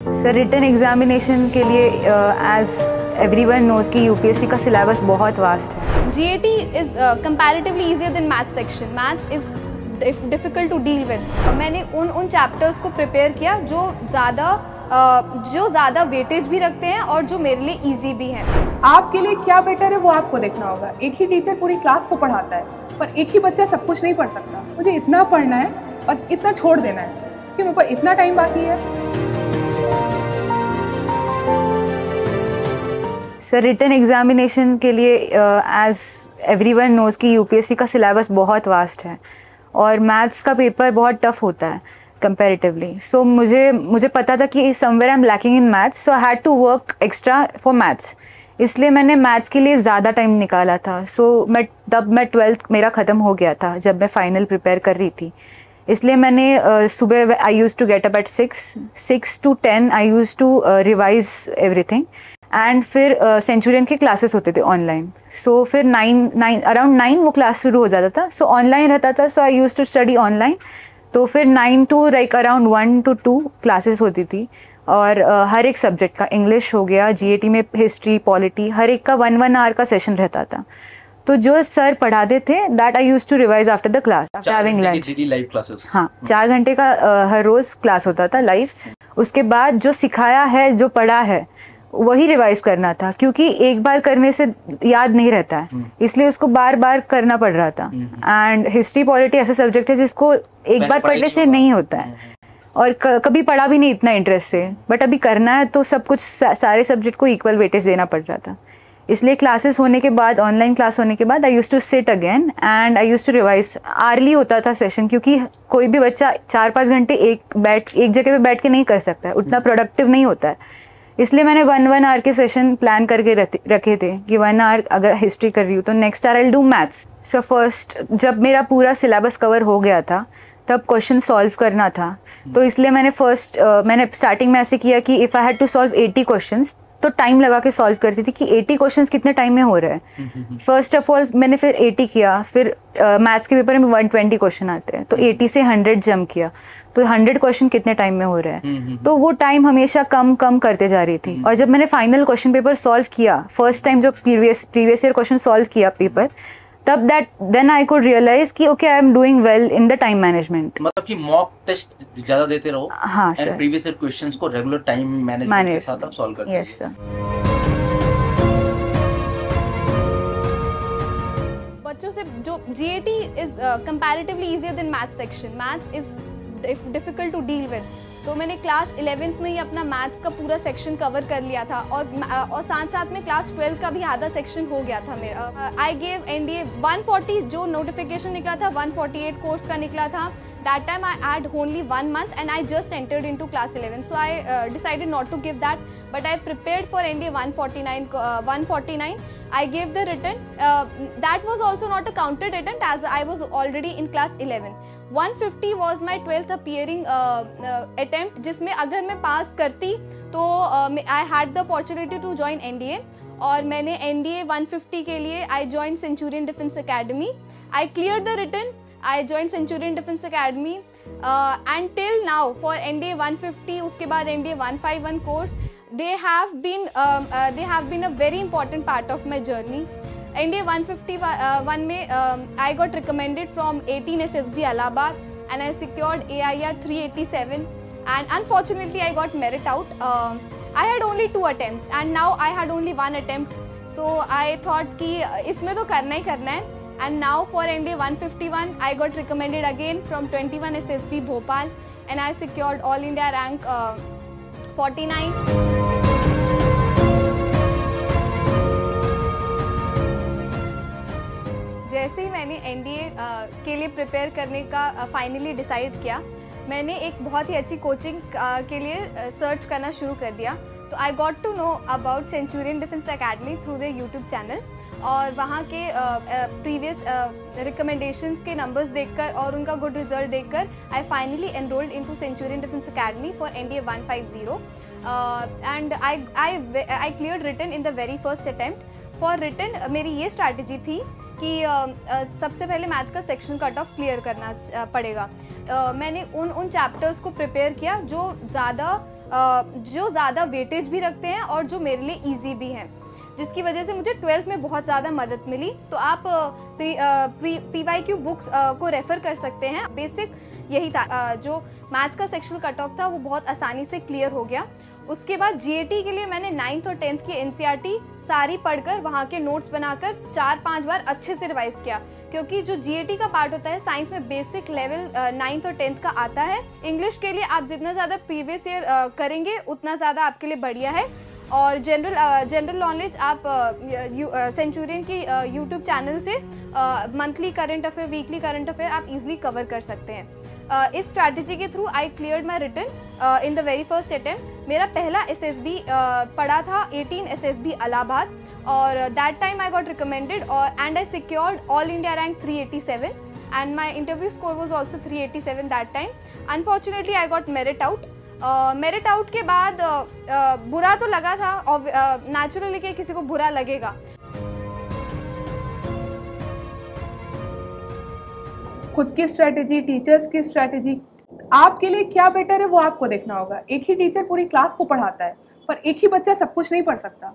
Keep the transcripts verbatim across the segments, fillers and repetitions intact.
Sir written examination के लिए as everyone knows कि यूपीएससी का सिलेबस बहुत वास्ट है। GAT is comparatively easier than maths section. Maths is difficult to deal with. मैंने उन उन चैप्टर्स को प्रिपेयर किया जो ज़्यादा uh, जो ज़्यादा वेटेज भी रखते हैं और जो मेरे लिए ईजी भी हैं। आपके लिए क्या बेटर है वो आपको देखना होगा। एक ही टीचर पूरी क्लास को पढ़ाता है, पर एक ही बच्चा सब कुछ नहीं पढ़ सकता। मुझे इतना पढ़ना है और इतना छोड़ देना है कि मेरे पास इतना टाइम बाकी है। सर रिटन एग्जामिनेशन के लिए एज एवरीवन नोज कि यूपीएससी का सिलेबस बहुत वास्ट है और मैथ्स का पेपर बहुत टफ होता है कंपैरेटिवली। सो मुझे मुझे पता था कि somewhere I am lacking in maths, so I had to work extra for maths. इसलिए मैंने मैथ्स के लिए ज़्यादा टाइम निकाला था। सो so, मैं तब मैं ट्वेल्थ मेरा ख़त्म हो गया था जब मैं फ़ाइनल प्रिपेयर कर रही थी। इसलिए मैंने uh, सुबह I use to get up at six six to ten I use to revise everything and फिर सेंचुरियन uh, के क्लासेस होते थे ऑनलाइन। सो so, फिर नाइन नाइन अराउंड नाइन वो क्लास शुरू हो जाता था। सो so, ऑनलाइन रहता था। So I use to study online. तो फिर nine to like around one to two classes होती थी और uh, हर एक सब्जेक्ट का, इंग्लिश हो गया, जीएटी में हिस्ट्री, पॉलिटी, हर एक का वन वन आवर का सेशन रहता था। तो जो सर पढ़ाते थे that I use to revise after the class after having lunch. Live classes. हाँ, चार घंटे का uh, हर रोज़ क्लास होता था लाइव। उसके बाद जो सिखाया है, जो पढ़ा है, वही रिवाइज करना था, क्योंकि एक बार करने से याद नहीं रहता है, इसलिए उसको बार बार करना पड़ रहा था। एंड हिस्ट्री, पॉलिटी ऐसे सब्जेक्ट है जिसको एक बार पढ़ने से नहीं होता है और कभी पढ़ा भी नहीं इतना इंटरेस्ट से, बट अभी करना है तो सब कुछ सारे सब्जेक्ट को इक्वल वेटेज देना पड़ रहा था। इसलिए क्लासेस होने के बाद, ऑनलाइन क्लास होने के बाद I use to sit again and I use to revise. Early होता था सेशन, क्योंकि कोई भी बच्चा चार पाँच घंटे एक बैठ एक जगह पे बैठ के नहीं कर सकता है, उतना प्रोडक्टिव नहीं होता है। इसलिए मैंने वन वन आवर के सेशन प्लान करके रखे थे कि वन आवर अगर हिस्ट्री कर रही हूँ तो next hour I will do maths. So first जब मेरा पूरा सिलेबस कवर हो गया था तब क्वेश्चन सॉल्व करना था। तो इसलिए मैंने फर्स्ट uh, मैंने स्टार्टिंग में ऐसे किया कि if I had to solve eighty questions तो टाइम लगा के सॉल्व करती थी कि एटी क्वेश्चंस कितने टाइम में हो रहे हैं। फर्स्ट ऑफ ऑल मैंने फिर एटी किया, फिर मैथ्स uh, के पेपर में वन ट्वेंटी क्वेश्चन आते हैं तो एटी से हंड्रेड जंप किया तो हंड्रेड क्वेश्चन कितने टाइम में हो रहे हैं। तो वो टाइम हमेशा कम कम करते जा रही थी। और जब मैंने फाइनल क्वेश्चन पेपर सॉल्व किया, फर्स्ट टाइम जो previous previous year question solve किया पेपर, तब that then I could realise कि okay I am doing well in the time management. मतलब कि मॉक टेस्ट ज्यादा देते रहो। हाँ sir. And previous year questions को रेगुलर टाइम मैनेजमेंट के साथ आप सॉल्व करते हैं। Yes sir. बच्चों से जो GAT is comparatively easier than maths section. Maths is difficult to deal with. तो मैंने क्लास इलेवेंथ में ही अपना मैथ्स का पूरा सेक्शन कवर कर लिया था और और साथ साथ में क्लास ट्वेल्थ का भी आधा सेक्शन हो गया था मेरा। I gave NDA one forty, जो नोटिफिकेशन निकला था वन फोर्टी एट कोर्स का निकला था। That time I had only one month and I just entered into class eleven, so I decided not to give that, but I prepared for NDA one forty nine one forty nine. I gave the written. Uh, that was also not a counted attempt as I was already in class eleven. one fifty was my twelfth appearing uh, uh, attempt, जिसमें अगर मैं पास करती तो uh, I had the opportunity to join N D A और मैंने N D A one fifty के लिए I joined Centurion Defence Academy. I cleared the written. I joined Centurion Defence Academy uh, and till now for N D A one fifty, उसके बाद N D A one fifty one course, they have been um, uh, they have been a very important part of my journey. N D A one fifty one में um, I got recommended from eighteen S S B Allahabad and I secured A I R three eighty-seven and unfortunately I got merit out. Um, I had only two attempts and now I had only one attempt. So I thought कि इसमें तो करना ही करना है. And now for N D A one fifty one I got recommended again from twenty-one S S B Bhopal and I secured All India rank uh, forty-nine. जैसे ही मैंने NDA uh, के लिए प्रिपेयर करने का फाइनली uh, डिसाइड किया, मैंने एक बहुत ही अच्छी कोचिंग uh, के लिए सर्च uh, करना शुरू कर दिया। तो I got to know about Centurion Defence Academy through the YouTube channel और वहाँ के प्रीवियस रिकमेंडेशंस के नंबर्स देखकर और उनका गुड रिजल्ट देखकर I finally enrolled into Centurion Defence Academy for NDA one fifty and I I I cleared written in the very first attempt. For written मेरी ये स्ट्रैटेजी थी कि uh, uh, सबसे पहले मैथ्स का सेक्शन कट ऑफ क्लियर करना uh, पड़ेगा। uh, मैंने उन उन चैप्टर्स को प्रिपेयर किया जो ज़्यादा जो ज़्यादा वेटेज भी रखते हैं और जो मेरे लिए ईजी भी हैं, जिसकी वजह से मुझे ट्वेल्थ में बहुत ज़्यादा मदद मिली। तो आप पी वाई क्यू बुक्स को रेफ़र कर सकते हैं। बेसिक यही था, जो मैथ्स का सेक्शनल कट ऑफ था वो बहुत आसानी से क्लियर हो गया। उसके बाद जी ए टी के लिए मैंने नाइन्थ और टेंथ की N C E R T सारी पढ़कर वहाँ के नोट्स बनाकर चार पांच बार अच्छे से रिवाइज किया, क्योंकि जो जी ए टी का पार्ट होता है साइंस में बेसिक लेवल नाइन्थ और टेंथ का आता है। इंग्लिश के लिए आप जितना ज़्यादा प्रीवियस ईयर करेंगे उतना ज़्यादा आपके लिए बढ़िया है। और जनरल जनरल नॉलेज आप सेंचुरियन की यूट्यूब चैनल से monthly current affair, weekly current affair आप इजीली कवर कर सकते हैं। Uh, इस स्ट्रैटेजी के through I cleared my written in the very first attempt. मेरा पहला एस एस बी uh, पढ़ा था eighteen S S B Allahabad, और that time I got recommended and I secured all India rank three eighty seven and my interview score was also three eighty seven that time. Unfortunately I got merit out. Merit out के बाद uh, uh, बुरा तो लगा था, और naturally uh, किसी को बुरा लगेगा। खुद की स्ट्रेटेजी, टीचर्स की स्ट्रेटेजी, आपके लिए क्या बेटर है वो आपको देखना होगा। एक ही टीचर पूरी क्लास को पढ़ाता है, पर एक ही बच्चा सब कुछ नहीं पढ़ सकता।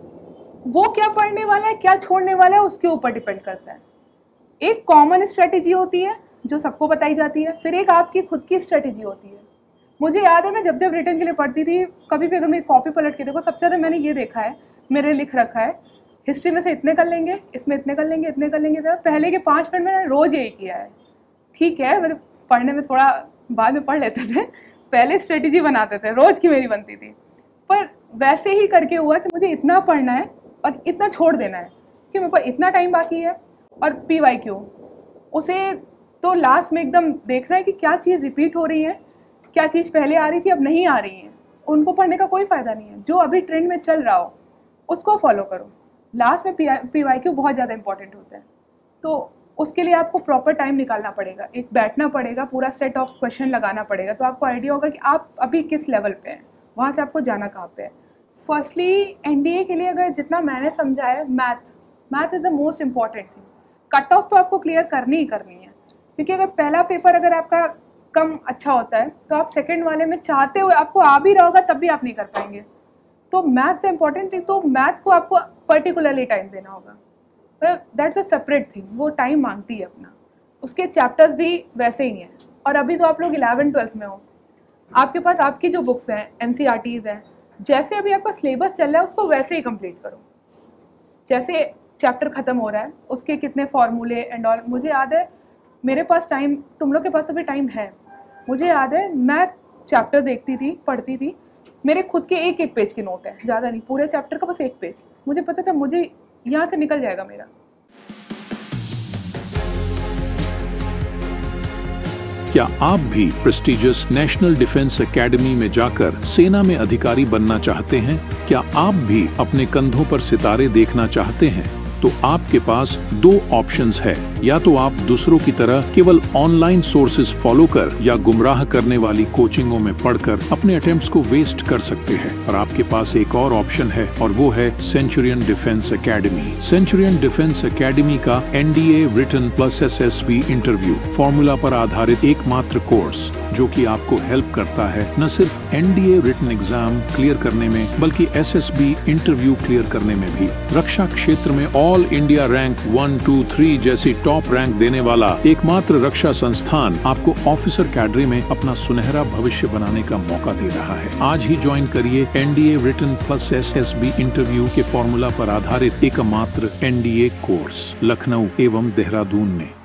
वो क्या पढ़ने वाला है, क्या छोड़ने वाला है, उसके ऊपर डिपेंड करता है। एक कॉमन स्ट्रेटेजी होती है जो सबको बताई जाती है, फिर एक आपकी खुद की स्ट्रेटेजी होती है। मुझे याद है मैं जब जब रिटर्न के लिए पढ़ती थी, कभी भी अगर मेरी कॉपी पलट के देखो, सबसे ज़्यादा मैंने ये देखा है, मेरे लिख रखा है हिस्ट्री में से इतने कर लेंगे, इसमें इतने कर लेंगे, इतने कर लेंगे। पहले के पाँच मिनट मैंने रोज़ यही किया है। ठीक है, मतलब पढ़ने में थोड़ा बाद में पढ़ लेते थे, पहले स्ट्रेटेजी बनाते थे, रोज़ की मेरी बनती थी। पर वैसे ही करके हुआ कि मुझे इतना पढ़ना है और इतना छोड़ देना है कि मेरे पास इतना टाइम बाकी है। और पी वाई क्यू उसे तो लास्ट में एकदम देखना है कि क्या चीज़ रिपीट हो रही है, क्या चीज़ पहले आ रही थी अब नहीं आ रही है। उनको पढ़ने का कोई फ़ायदा नहीं है। जो अभी ट्रेंड में चल रहा हो उसको फॉलो करो। लास्ट में पी वाई क्यू बहुत ज़्यादा इंपॉर्टेंट होता है, तो उसके लिए आपको प्रॉपर टाइम निकालना पड़ेगा, एक बैठना पड़ेगा, पूरा सेट ऑफ क्वेश्चन लगाना पड़ेगा, तो आपको आइडिया होगा कि आप अभी किस लेवल पे हैं, वहाँ से आपको जाना कहाँ पे है। फर्स्टली एन डी ए के लिए अगर जितना मैंने समझा है, math math is the most important thing. Cut off तो आपको क्लियर करनी ही करनी है, क्योंकि अगर पहला पेपर अगर आपका कम अच्छा होता है तो आप सेकेंड वाले में चाहते हुए आपको आ भी रहा होगा तब भी आप नहीं कर पाएंगे। तो मैथ द इम्पॉर्टेंट थिंग, तो मैथ को आपको पर्टिकुलरली टाइम देना होगा। दैट्स अ सेपरेट थिंग, वो टाइम मांगती है अपना। उसके चैप्टर्स भी वैसे ही हैं। और अभी तो आप लोग इलेवन ट्वेल्थ में हो, आपके पास आपकी जो बुक्स हैं, N C E R Ts हैं, जैसे अभी आपका सिलेबस चल रहा है उसको वैसे ही कंप्लीट करो। जैसे चैप्टर ख़त्म हो रहा है उसके कितने फार्मूले एंड ऑल, मुझे याद है मेरे पास टाइम, तुम लोग के पास अभी टाइम है। मुझे याद है मैं चैप्टर देखती थी, पढ़ती थी, मेरे खुद के एक एक पेज के नोट है, ज़्यादा नहीं, पूरे चैप्टर का बस एक पेज। मुझे पता था मुझे यहाँ से निकल जाएगा मेरा। क्या आप भी प्रेस्टिजियस नेशनल डिफेंस एकेडमी में जाकर सेना में अधिकारी बनना चाहते हैं? क्या आप भी अपने कंधों पर सितारे देखना चाहते हैं? तो आपके पास दो ऑप्शंस है। या तो आप दूसरों की तरह केवल ऑनलाइन सोर्सेज फॉलो कर या गुमराह करने वाली कोचिंगों में पढ़कर अपने अटेम्प्ट्स को वेस्ट कर सकते हैं, और आपके पास एक और ऑप्शन है, और वो है Centurion Defence Academy. Centurion Defence Academy का N D A written plus S S B interview formula पर आधारित एकमात्र कोर्स, जो कि आपको हेल्प करता है न सिर्फ N D A written exam clear करने में, बल्कि S S B interview clear करने में भी। रक्षा क्षेत्र में all India rank one two three जैसी टॉप रैंक देने वाला एकमात्र रक्षा संस्थान आपको ऑफिसर कैडरे में अपना सुनहरा भविष्य बनाने का मौका दे रहा है। आज ही ज्वाइन करिए N D A written plus S S B interview के फॉर्मूला पर आधारित एकमात्र N D A course Lucknow एवं देहरादून में।